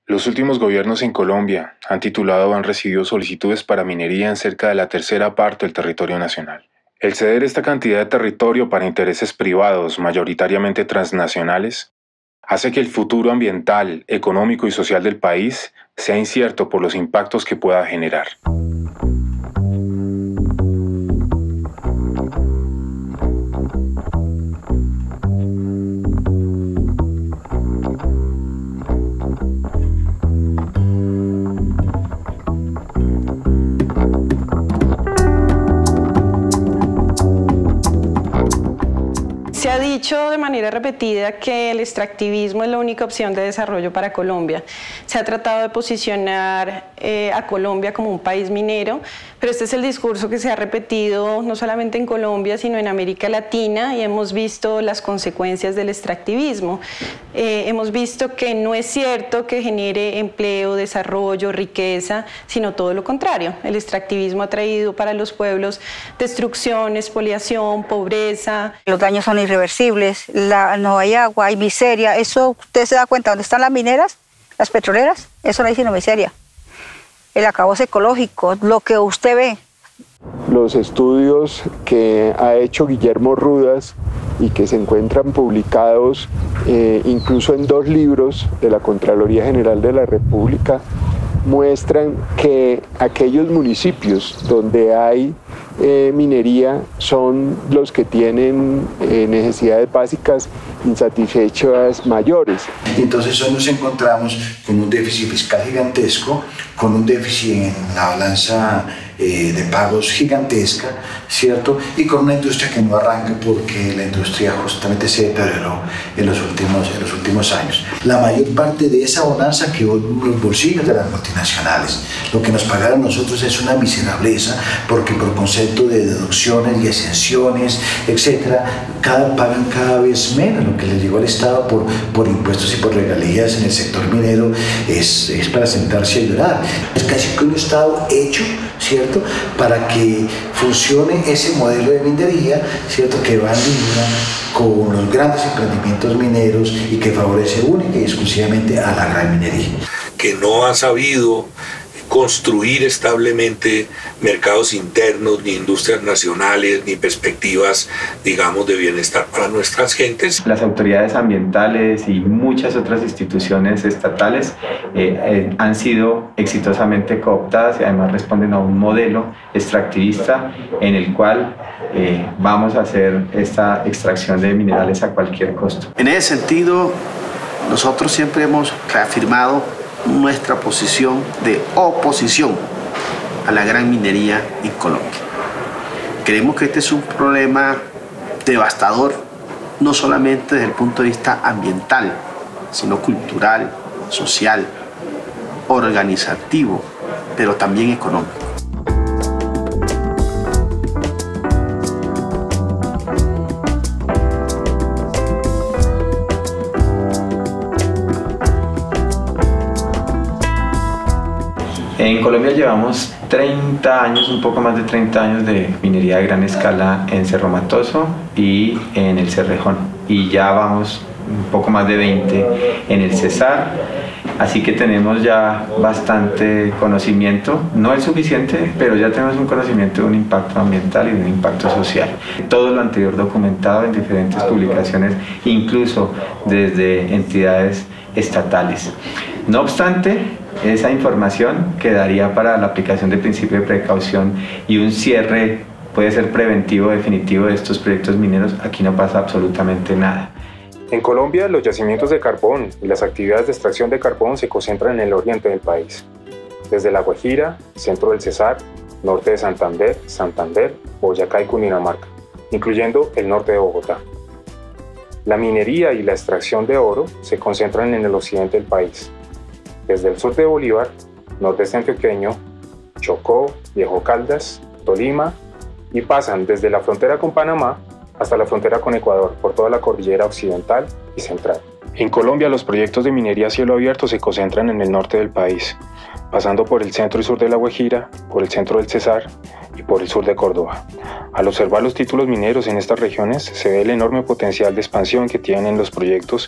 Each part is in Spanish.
Los últimos gobiernos en Colombia han titulado o han recibido solicitudes para minería en cerca de la tercera parte del territorio nacional. El ceder esta cantidad de territorio para intereses privados, mayoritariamente transnacionales, hace que el futuro ambiental, económico y social del país sea incierto por los impactos que pueda generar. Se ha dicho de manera repetida que el extractivismo es la única opción de desarrollo para Colombia. Se ha tratado de posicionar a Colombia como un país minero, pero este es el discurso que se ha repetido no solamente en Colombia, sino en América Latina, y hemos visto las consecuencias del extractivismo. Hemos visto que no es cierto que genere empleo, desarrollo, riqueza, sino todo lo contrario. El extractivismo ha traído para los pueblos destrucción, expoliación, pobreza. Los daños son irreversibles, no hay agua, hay miseria. Eso, usted se da cuenta, ¿dónde están las mineras, las petroleras? Eso no hay sino miseria. El acabose ecológico, lo que usted ve. Los estudios que ha hecho Guillermo Rudas y que se encuentran publicados incluso en 2 libros de la Contraloría General de la República muestran que aquellos municipios donde hay minería son los que tienen necesidades básicas insatisfechas mayores. Entonces hoy nos encontramos con un déficit fiscal gigantesco, con un déficit en la balanza de pagos gigantesca, ¿cierto? Y con una industria que no arranca porque la industria justamente se deterioró en los últimos años. La mayor parte de esa bonanza quedó en los bolsillos de las multinacionales. Lo que nos pagaron nosotros es una miserableza porque por concepto de deducciones y exenciones, etcétera, pagan cada vez menos. Lo que les llegó al Estado por impuestos y por regalías en el sector minero es para sentarse a llorar. Es casi que un Estado hecho, ¿cierto?, para que funcione ese modelo de minería, ¿cierto?, que va en línea con los grandes emprendimientos mineros y que favorece única y exclusivamente a la gran minería. Que no ha sabido construir establemente mercados internos, ni industrias nacionales, ni perspectivas, digamos, de bienestar para nuestras gentes. Las autoridades ambientales y muchas otras instituciones estatales han sido exitosamente cooptadas y además responden a un modelo extractivista en el cual vamos a hacer esta extracción de minerales a cualquier costo. En ese sentido, nosotros siempre hemos reafirmado nuestra posición de oposición a la gran minería en Colombia. Creemos que este es un problema devastador, no solamente desde el punto de vista ambiental, sino cultural, social, organizativo, pero también económico. En Colombia llevamos 30 años, un poco más de 30 años de minería de gran escala en Cerro Matoso y en el Cerrejón. Y ya vamos un poco más de 20 en el Cesar. Así que tenemos ya bastante conocimiento, no es suficiente, pero ya tenemos un conocimiento de un impacto ambiental y de un impacto social. Todo lo anterior documentado en diferentes publicaciones, incluso desde entidades estatales. No obstante, esa información quedaría para la aplicación del principio de precaución y un cierre puede ser preventivo definitivo de estos proyectos mineros. Aquí no pasa absolutamente nada. En Colombia, los yacimientos de carbón y las actividades de extracción de carbón se concentran en el oriente del país, desde La Guajira, centro del Cesar, norte de Santander, Boyacá y Cundinamarca, incluyendo el norte de Bogotá. La minería y la extracción de oro se concentran en el occidente del país, desde el sur de Bolívar, nordeste antioqueño, Chocó, Viejo Caldas, Tolima, y pasan desde la frontera con Panamá hasta la frontera con Ecuador, por toda la cordillera occidental y central. En Colombia, los proyectos de minería a cielo abierto se concentran en el norte del país, pasando por el centro y sur de La Guajira, por el centro del Cesar y por el sur de Córdoba. Al observar los títulos mineros en estas regiones, se ve el enorme potencial de expansión que tienen los proyectos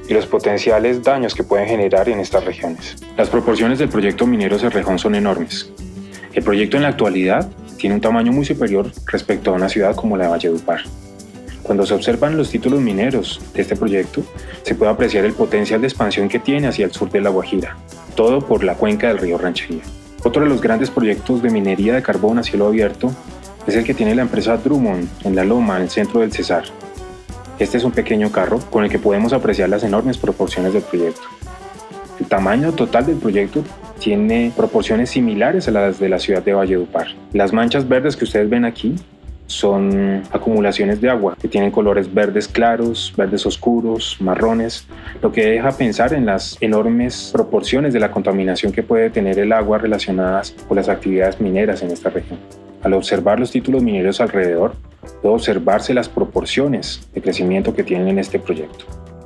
y los potenciales daños que pueden generar en estas regiones. Las proporciones del proyecto minero Cerrejón son enormes. El proyecto en la actualidad tiene un tamaño muy superior respecto a una ciudad como la de Valledupar. Cuando se observan los títulos mineros de este proyecto, se puede apreciar el potencial de expansión que tiene hacia el sur de La Guajira, todo por la cuenca del río Ranchería. Otro de los grandes proyectos de minería de carbón a cielo abierto es el que tiene la empresa Drummond en La Loma, en el centro del Cesar. Este es un pequeño carro con el que podemos apreciar las enormes proporciones del proyecto. El tamaño total del proyecto tiene proporciones similares a las de la ciudad de Valledupar. Las manchas verdes que ustedes ven aquí son acumulaciones de agua que tienen colores verdes claros, verdes oscuros, marrones, lo que deja pensar en las enormes proporciones de la contaminación que puede tener el agua relacionadas con las actividades mineras en esta región. Al observar los títulos mineros alrededor, puede observarse las proporciones de crecimiento que tienen en este proyecto.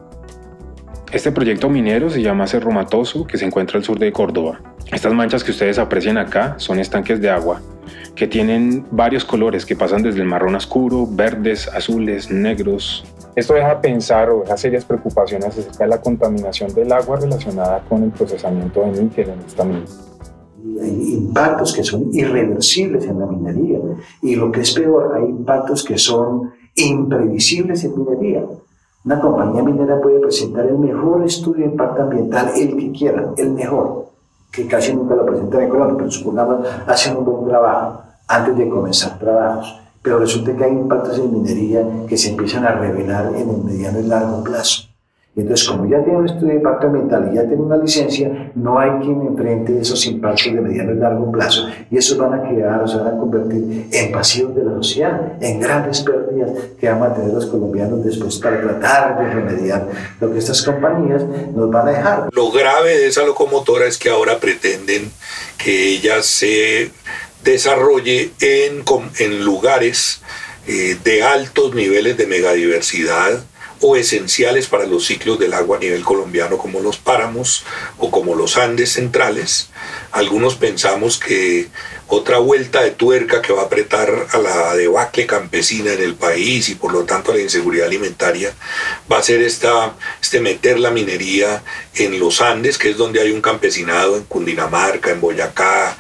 Este proyecto minero se llama Cerro Matoso, que se encuentra al sur de Córdoba. Estas manchas que ustedes aprecian acá son estanques de agua que tienen varios colores que pasan desde el marrón oscuro, verdes, azules, negros. Esto deja pensar o deja serias preocupaciones acerca de la contaminación del agua relacionada con el procesamiento de níquel en esta mina. Hay impactos que son irreversibles en la minería y lo que es peor, hay impactos que son imprevisibles en minería. Una compañía minera puede presentar el mejor estudio de impacto ambiental, el que quieran, el mejor, que casi nunca lo presentan en Colombia, pero supongamos hacen un buen trabajo antes de comenzar trabajos. Pero resulta que hay impactos en minería que se empiezan a revelar en el mediano y largo plazo. Y entonces, como ya tiene un estudio de impacto ambiental y ya tiene una licencia, no hay quien enfrente esos impactos de mediano y largo plazo. Y esos van a quedar, o se van a convertir en pasivos de la sociedad, en grandes pérdidas que van a tener los colombianos después para tratar de remediar lo que estas compañías nos van a dejar. Lo grave de esa locomotora es que ahora pretenden que ella se desarrolle en lugares de altos niveles de megadiversidad o esenciales para los ciclos del agua a nivel colombiano, como los páramos o como los Andes centrales. Algunos pensamos que otra vuelta de tuerca que va a apretar a la debacle campesina en el país y por lo tanto a la inseguridad alimentaria va a ser meter la minería en los Andes, que es donde hay un campesinado, en Cundinamarca, en Boyacá,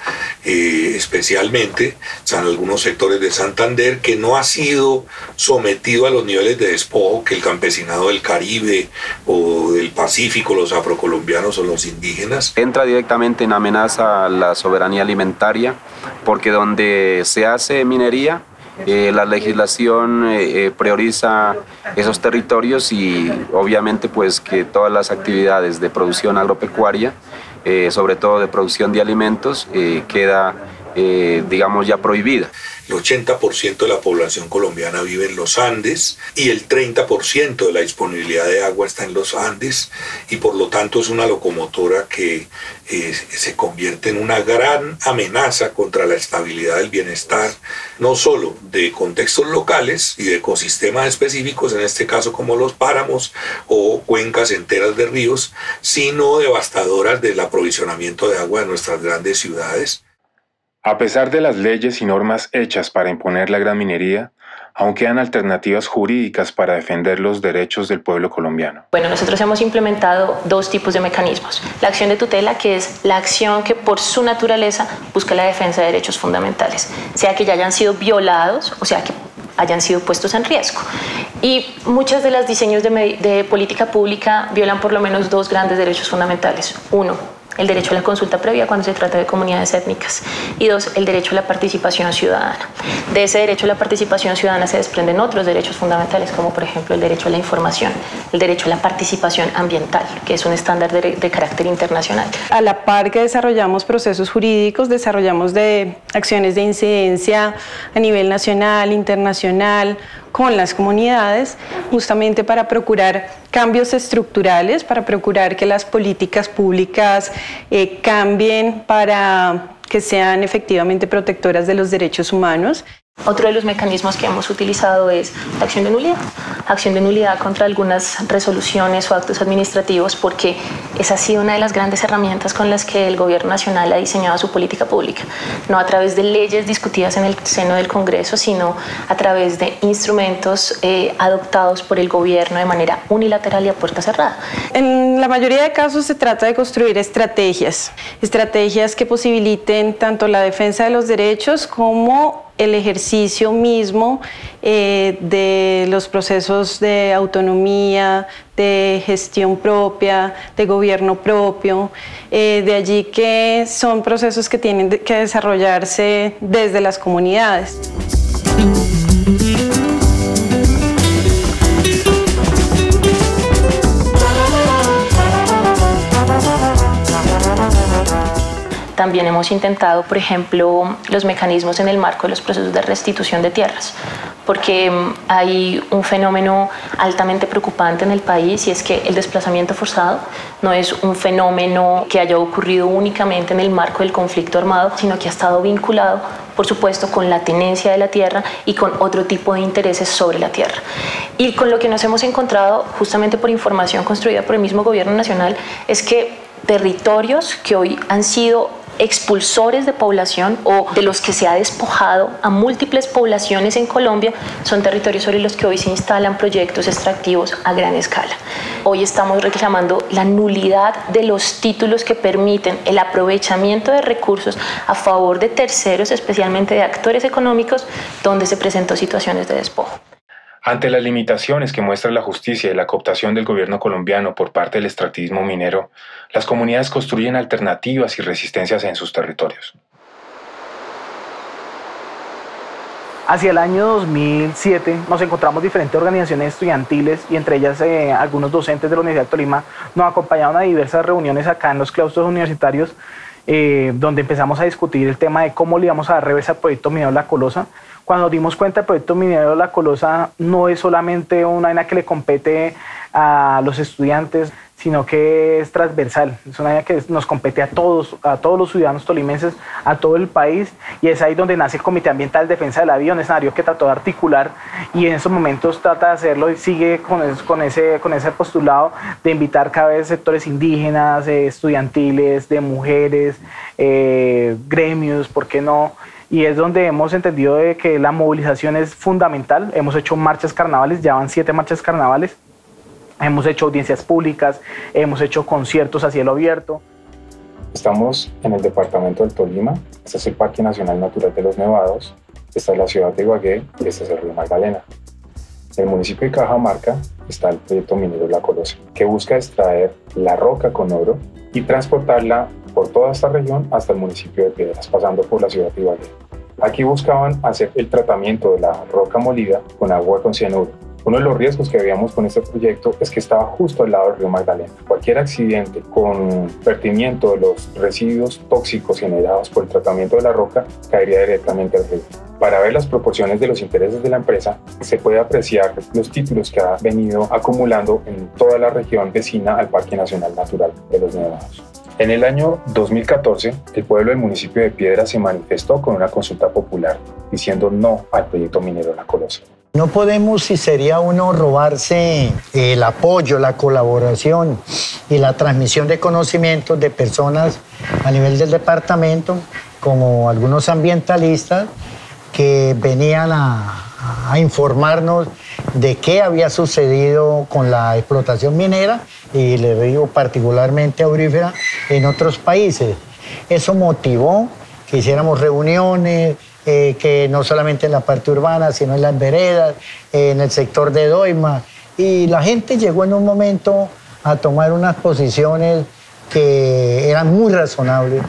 especialmente, en algunos sectores de Santander, que no ha sido sometido a los niveles de despojo que el campesinado del Caribe o del Pacífico, los afrocolombianos o los indígenas. Entra directamente en amenaza a la soberanía alimentaria, porque donde se hace minería, la legislación prioriza esos territorios y obviamente pues que todas las actividades de producción agropecuaria, sobre todo de producción de alimentos, queda digamos ya prohibida. El 80% de la población colombiana vive en los Andes y el 30% de la disponibilidad de agua está en los Andes y por lo tanto es una locomotora que se convierte en una gran amenaza contra la estabilidad del bienestar, no solo de contextos locales y de ecosistemas específicos, en este caso como los páramos o cuencas enteras de ríos, sino devastadoras del aprovisionamiento de agua de nuestras grandes ciudades. A pesar de las leyes y normas hechas para imponer la gran minería, aún quedan alternativas jurídicas para defender los derechos del pueblo colombiano. Bueno, nosotros hemos implementado dos tipos de mecanismos. La acción de tutela, que es la acción que por su naturaleza busca la defensa de derechos fundamentales, sea que ya hayan sido violados o sea que hayan sido puestos en riesgo. Y muchos de los diseños de política pública violan por lo menos dos grandes derechos fundamentales. Uno, el derecho a la consulta previa cuando se trata de comunidades étnicas y dos, el derecho a la participación ciudadana. De ese derecho a la participación ciudadana se desprenden otros derechos fundamentales como por ejemplo el derecho a la información, el derecho a la participación ambiental, que es un estándar de carácter internacional. A la par que desarrollamos procesos jurídicos, desarrollamos acciones de incidencia a nivel nacional, internacional, con las comunidades, justamente para procurar cambios estructurales, para procurar que las políticas públicas cambien para que sean efectivamente protectoras de los derechos humanos. Otro de los mecanismos que hemos utilizado es la acción de nulidad. Acción de nulidad contra algunas resoluciones o actos administrativos, porque esa ha sido una de las grandes herramientas con las que el Gobierno Nacional ha diseñado su política pública. No a través de leyes discutidas en el seno del Congreso, sino a través de instrumentos adoptados por el Gobierno de manera unilateral y a puerta cerrada. En la mayoría de casos se trata de construir estrategias que posibiliten tanto la defensa de los derechos como el ejercicio mismo de los procesos de autonomía, de gestión propia, de gobierno propio. De allí que son procesos que tienen que desarrollarse desde las comunidades. También hemos intentado, por ejemplo, los mecanismos en el marco de los procesos de restitución de tierras, porque hay un fenómeno altamente preocupante en el país, y es que el desplazamiento forzado no es un fenómeno que haya ocurrido únicamente en el marco del conflicto armado, sino que ha estado vinculado, por supuesto, con la tenencia de la tierra y con otro tipo de intereses sobre la tierra. Y con lo que nos hemos encontrado, justamente por información construida por el mismo Gobierno Nacional, es que territorios que hoy han sido expulsores de población o de los que se ha despojado a múltiples poblaciones en Colombia son territorios sobre los que hoy se instalan proyectos extractivos a gran escala. Hoy estamos reclamando la nulidad de los títulos que permiten el aprovechamiento de recursos a favor de terceros, especialmente de actores económicos, donde se presentó situaciones de despojo. Ante las limitaciones que muestra la justicia y la cooptación del gobierno colombiano por parte del extractivismo minero, las comunidades construyen alternativas y resistencias en sus territorios. Hacia el año 2007 nos encontramos diferentes organizaciones estudiantiles y entre ellas algunos docentes de la Universidad de Tolima nos acompañaron a diversas reuniones acá en los claustros universitarios donde empezamos a discutir el tema de cómo le íbamos a dar reversa al proyecto minero La Colosa. Cuando nos dimos cuenta, el proyecto minero La Colosa no es solamente una vaina que le compete a los estudiantes, sino que es transversal. Es una vaina que nos compete a todos los ciudadanos tolimenses, a todo el país, y es ahí donde nace el Comité Ambiental de Defensa de la Vida, un escenario que trató de articular y en estos momentos trata de hacerlo y sigue con ese postulado de invitar cada vez sectores indígenas, estudiantiles, de mujeres, gremios, ¿por qué no? Y es donde hemos entendido de que la movilización es fundamental. Hemos hecho marchas carnavales, ya van 7 marchas carnavales. Hemos hecho audiencias públicas, hemos hecho conciertos a cielo abierto. Estamos en el departamento del Tolima. Este es el Parque Nacional Natural de los Nevados. Esta es la ciudad de Ibagué y este es el río Magdalena. En el municipio de Cajamarca está el proyecto minero La Colosa, que busca extraer la roca con oro y transportarla por toda esta región hasta el municipio de Piedras, pasando por la ciudad de Ibagué. Aquí buscaban hacer el tratamiento de la roca molida con agua con cianuro. Uno de los riesgos que veíamos con este proyecto es que estaba justo al lado del río Magdalena. Cualquier accidente con vertimiento de los residuos tóxicos generados por el tratamiento de la roca caería directamente al río. Para ver las proporciones de los intereses de la empresa, se puede apreciar los títulos que ha venido acumulando en toda la región vecina al Parque Nacional Natural de los Nevados. En el año 2014, el pueblo del municipio de Piedras se manifestó con una consulta popular diciendo no al proyecto minero La Colosa. No podemos, si sería uno, robarse el apoyo, la colaboración y la transmisión de conocimientos de personas a nivel del departamento, como algunos ambientalistas que venían a informarnos de qué había sucedido con la explotación minera, y le digo particularmente aurífera, en otros países. Eso motivó que hiciéramos reuniones, que no solamente en la parte urbana, sino en las veredas, en el sector de Doima, y la gente llegó en un momento a tomar unas posiciones que eran muy razonables,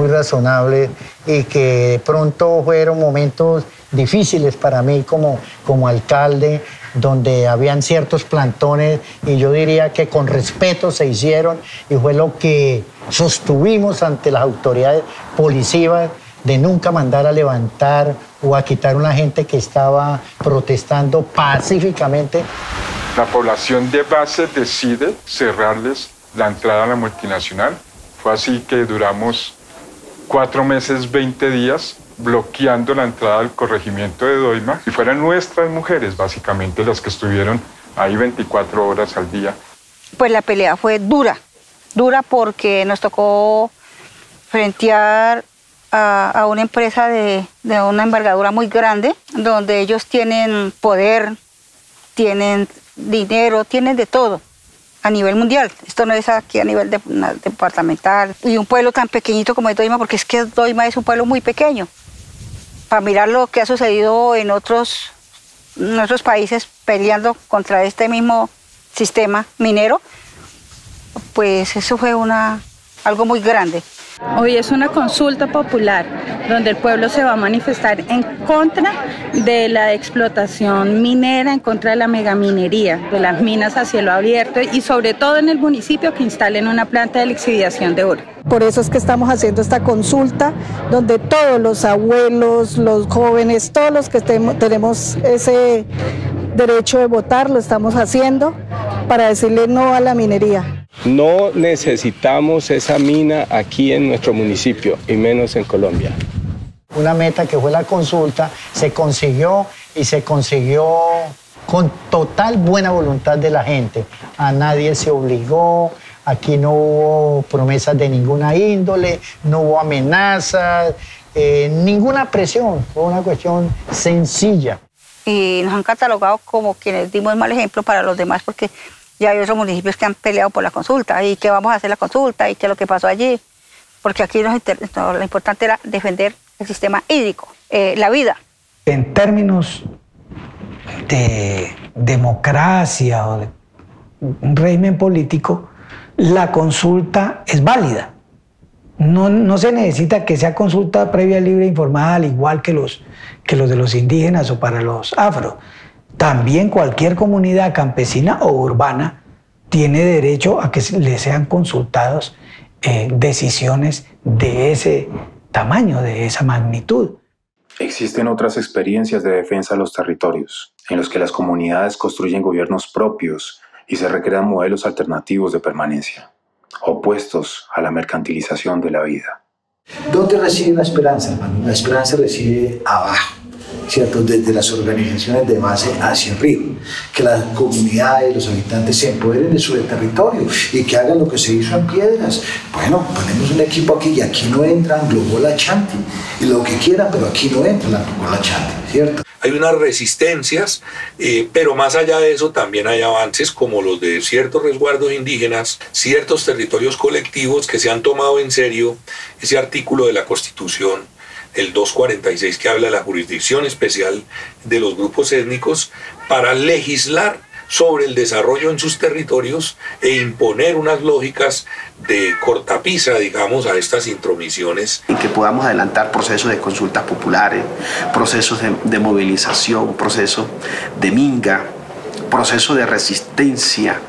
y que de pronto fueron momentos difíciles para mí como alcalde, donde habían ciertos plantones y yo diría que con respeto se hicieron, y fue lo que sostuvimos ante las autoridades policivas, de nunca mandar a levantar o a quitar a una gente que estaba protestando pacíficamente. La población de base decide cerrarles la entrada a la multinacional. Fue así que duramos 4 meses, 20 días bloqueando la entrada al corregimiento de Doima, y fueran nuestras mujeres básicamente las que estuvieron ahí 24 horas al día. Pues la pelea fue dura porque nos tocó frentear a una empresa de una envergadura muy grande, donde ellos tienen poder, tienen dinero, tienen de todo a nivel mundial. Esto no es aquí a nivel departamental. Y un pueblo tan pequeñito como es Doima, porque es que Doima es un pueblo muy pequeño. Para mirar lo que ha sucedido en otros países peleando contra este mismo sistema minero, pues eso fue algo muy grande. Hoy es una consulta popular donde el pueblo se va a manifestar en contra de la explotación minera, en contra de la megaminería, de las minas a cielo abierto y sobre todo en el municipio que instalen una planta de lixiviación de oro. Por eso es que estamos haciendo esta consulta donde todos los abuelos, los jóvenes, todos los que tenemos ese derecho de votar lo estamos haciendo para decirle no a la minería. No necesitamos esa mina aquí en nuestro municipio, y menos en Colombia. Una meta que fue la consulta, se consiguió y se consiguió con total buena voluntad de la gente. A nadie se obligó, aquí no hubo promesas de ninguna índole, no hubo amenazas, ninguna presión, fue una cuestión sencilla. Y nos han catalogado como quienes dimos mal ejemplo para los demás, porque ya hay otros municipios que han peleado por la consulta y que vamos a hacer la consulta y qué es lo que pasó allí, porque aquí lo importante era defender el sistema hídrico, la vida. En términos de democracia o de un régimen político, la consulta es válida. No se necesita que sea consulta previa, libre e informada, al igual que los de los indígenas o para los afro. También cualquier comunidad campesina o urbana tiene derecho a que le sean consultados decisiones de ese tamaño, de esa magnitud. Existen otras experiencias de defensa de los territorios, en los que las comunidades construyen gobiernos propios y se recrean modelos alternativos de permanencia, opuestos a la mercantilización de la vida. ¿Dónde reside la esperanza, hermano? La esperanza reside abajo, ¿cierto? Desde las organizaciones de base hacia arriba, que las comunidades, los habitantes se empoderen de su territorio y que hagan lo que se hizo en Piedras. Bueno, ponemos un equipo aquí y aquí no entran Globola Chanti y lo que quieran, pero aquí no entra la Globola Chanti, ¿cierto? Hay unas resistencias, pero más allá de eso también hay avances como los de ciertos resguardos indígenas, ciertos territorios colectivos que se han tomado en serio ese artículo de la Constitución, el 246, que habla de la jurisdicción especial de los grupos étnicos para legislar sobre el desarrollo en sus territorios e imponer unas lógicas de cortapisa, digamos, a estas intromisiones. Y que podamos adelantar procesos de consultas populares, procesos de movilización, procesos de minga, procesos de resistencia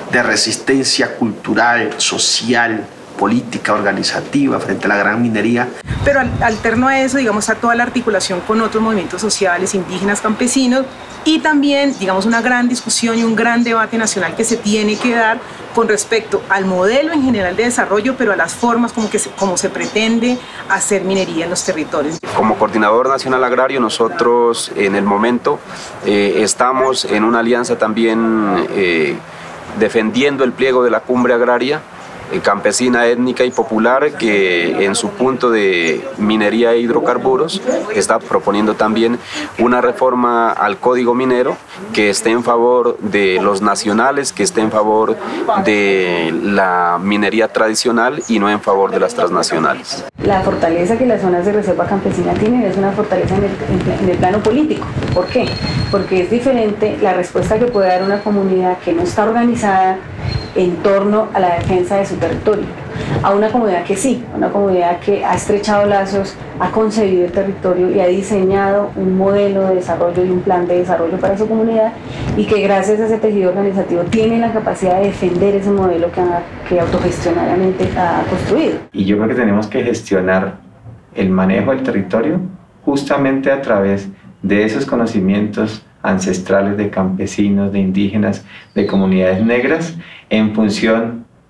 cultural, social, política, organizativa frente a la gran minería. Pero alterno a eso, digamos, está toda la articulación con otros movimientos sociales, indígenas, campesinos, y también, digamos, una gran discusión y un gran debate nacional que se tiene que dar con respecto al modelo en general de desarrollo, pero a las formas como se pretende hacer minería en los territorios. Como Coordinador Nacional Agrario, nosotros en el momento estamos en una alianza también defendiendo el pliego de la cumbre agraria, campesina, étnica y popular, que en su punto de minería e hidrocarburos está proponiendo también una reforma al Código Minero que esté en favor de los nacionales, que esté en favor de la minería tradicional y no en favor de las transnacionales. La fortaleza que las zonas de reserva campesina tienen es una fortaleza en el plano político. ¿Por qué? Porque es diferente la respuesta que puede dar una comunidad que no está organizada en torno a la defensa de su territorio, a una comunidad que sí, una comunidad que ha estrechado lazos, ha concebido el territorio y ha diseñado un modelo de desarrollo y un plan de desarrollo para su comunidad, y que gracias a ese tejido organizativo tiene la capacidad de defender ese modelo que autogestionariamente ha construido. Y yo creo que tenemos que gestionar el manejo del territorio justamente a través de esos conocimientos ancestrales de campesinos, de indígenas, de comunidades negras, en función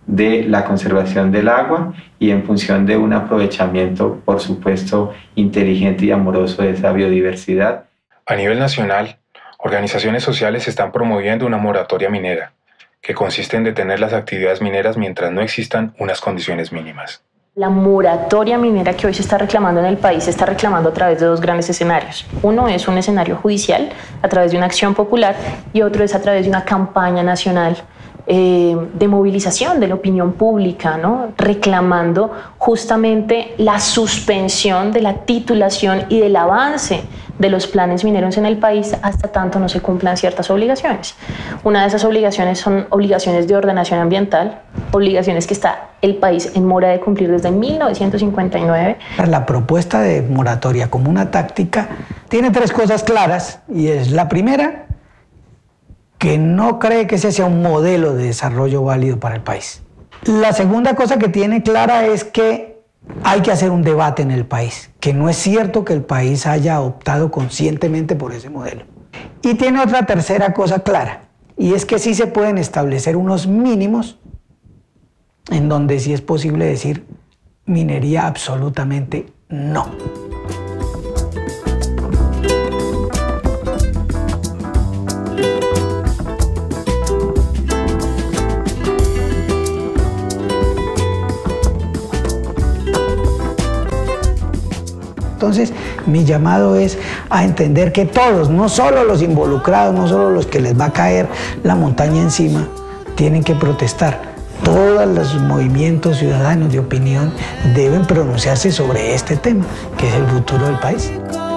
de la conservación del agua y en función de un aprovechamiento, por supuesto, inteligente y amoroso de esa biodiversidad. A nivel nacional, organizaciones sociales están promoviendo una moratoria minera, que consiste en detener las actividades mineras mientras no existan unas condiciones mínimas. La moratoria minera que hoy se está reclamando en el país se está reclamando a través de dos grandes escenarios. Uno es un escenario judicial a través de una acción popular y otro es a través de una campaña nacional de movilización de la opinión pública, ¿no? Reclamando justamente la suspensión de la titulación y del avance de los planes mineros en el país hasta tanto no se cumplan ciertas obligaciones. Una de esas obligaciones son obligaciones de ordenación ambiental, obligaciones que está el país en mora de cumplir desde 1959. La propuesta de moratoria como una táctica tiene tres cosas claras y es la primera, que no cree que ese sea un modelo de desarrollo válido para el país. La segunda cosa que tiene clara es que hay que hacer un debate en el país, que no es cierto que el país haya optado conscientemente por ese modelo. Y tiene otra tercera cosa clara, y es que sí se pueden establecer unos mínimos en donde sí es posible decir minería absolutamente no. Entonces, mi llamado es a entender que todos, no solo los involucrados, no solo los que les va a caer la montaña encima, tienen que protestar. Todos los movimientos ciudadanos de opinión deben pronunciarse sobre este tema, que es el futuro del país.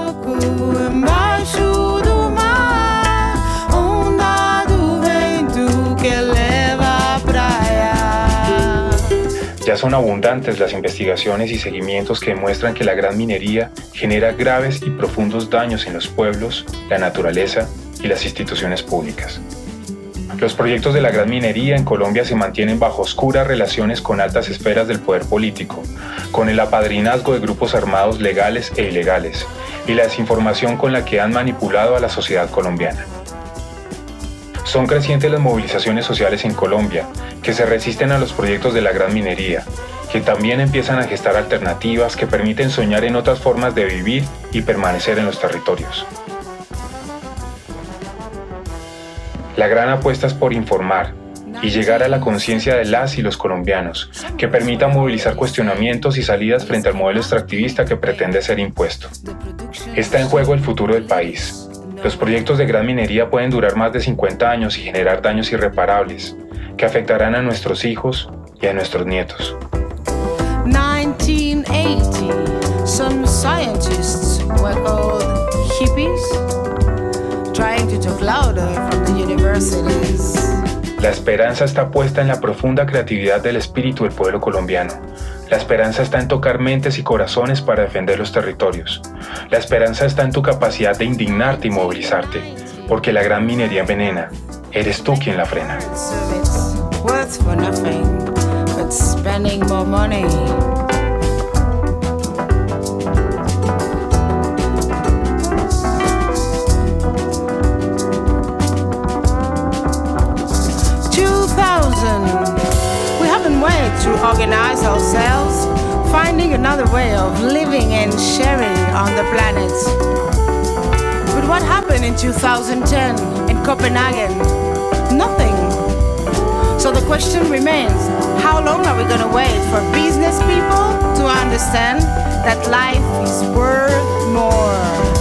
Ya son abundantes las investigaciones y seguimientos que demuestran que la gran minería genera graves y profundos daños en los pueblos, la naturaleza y las instituciones públicas. Los proyectos de la gran minería en Colombia se mantienen bajo oscuras relaciones con altas esferas del poder político, con el apadrinazgo de grupos armados legales e ilegales y la desinformación con la que han manipulado a la sociedad colombiana. Son crecientes las movilizaciones sociales en Colombia que se resisten a los proyectos de la gran minería, que también empiezan a gestar alternativas que permiten soñar en otras formas de vivir y permanecer en los territorios. La gran apuesta es por informar y llegar a la conciencia de las y los colombianos, que permita movilizar cuestionamientos y salidas frente al modelo extractivista que pretende ser impuesto. Está en juego el futuro del país. Los proyectos de gran minería pueden durar más de 50 años y generar daños irreparables, que afectarán a nuestros hijos y a nuestros nietos. 1980, some scientists were called hippies, trying to talk louder from the universities. La esperanza está puesta en la profunda creatividad del espíritu del pueblo colombiano. La esperanza está en tocar mentes y corazones para defender los territorios. La esperanza está en tu capacidad de indignarte y movilizarte, porque la gran minería envenena. Eres tú quien la frena. We haven't waited to organize ourselves, finding another way of living and sharing on the planet. But what happened in 2010 in Copenhagen? Nothing. So the question remains, how long are we going to wait for business people to understand that life is worth more?